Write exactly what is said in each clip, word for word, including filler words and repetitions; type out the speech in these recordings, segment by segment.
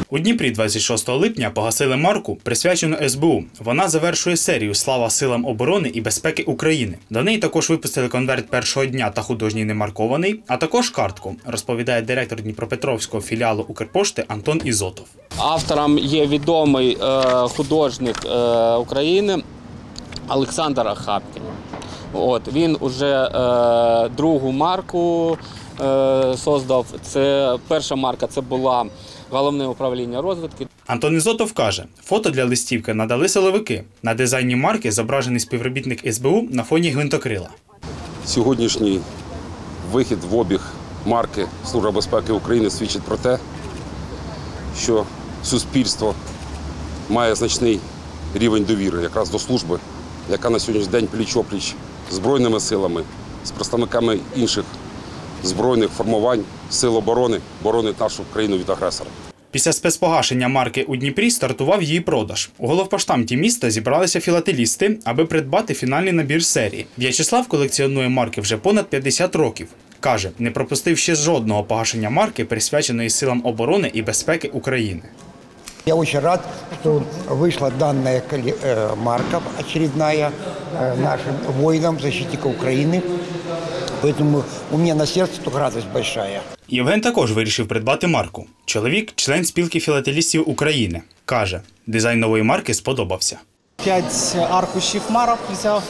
У Дніпрі двадцять шостого липня погасили марку, присвячену ес бе у. Вона завершує серію «Слава силам оборони і безпеки України». До неї також випустили конверт першого дня та художній немаркований, а також картку, розповідає директор Дніпропетровського філіалу Укрпошти Антон Ізотов. Автором є відомий е, художник е, України Олександр Охапкін. От, він вже е, другу марку е, создав. Це перша марка, це була Головне управління розвідки. Антон Ізотов каже, фото для листівки надали силовики. На дизайні марки зображений співробітник ес бе у на фоні гвинтокрила. Сьогоднішній вихід в обіг марки Служба безпеки України свідчить про те, що суспільство має значний рівень довіри якраз до служби, яка на сьогоднішній день пліч-опліч з Збройними силами, з представниками інших збройних формувань, сил оборони, боронить нашу країну від агресора. Після спецпогашення марки у Дніпрі стартував її продаж. У головпоштамті міста зібралися філателісти, аби придбати фінальний набір серії. В'ячеслав колекціонує марки вже понад п'ятдесят років. Каже, не пропустив ще жодного погашення марки, присвяченої силам оборони і безпеки України. Я очень рад, что вышла данная марка очередная нашим воинам, защитникам Украины. Поэтому у меня на сердце только радость большая. Євген також вирішив придбати марку. Чоловік – член спілки філателістів України. Каже, дизайн нової марки сподобався. П'ять аркушів марок взяв,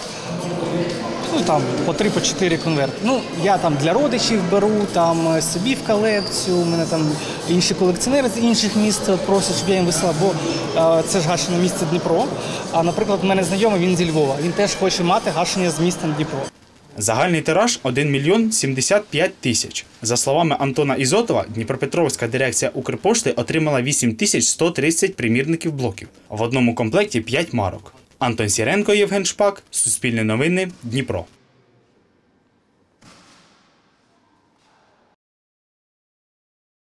ну там по три, по чотири конверти. Ну, я там для родичів беру, там собі в колекцію, у мене там інші колекціонери з інших міст просять, щоб я їм вислав, бо е, це ж гашене місце Дніпро. А, наприклад, у мене знайомий, він зі Львова, він теж хоче мати гашення з містом Дніпро. Загальний тираж – один мільйон сімдесят п'ять тисяч. За словами Антона Ізотова, Дніпропетровська дирекція Укрпошти отримала вісім тисяч сто тридцять примірників блоків. В одному комплекті п'ять марок. Антон Сіренко, Євген Шпак, Суспільне новини, Дніпро.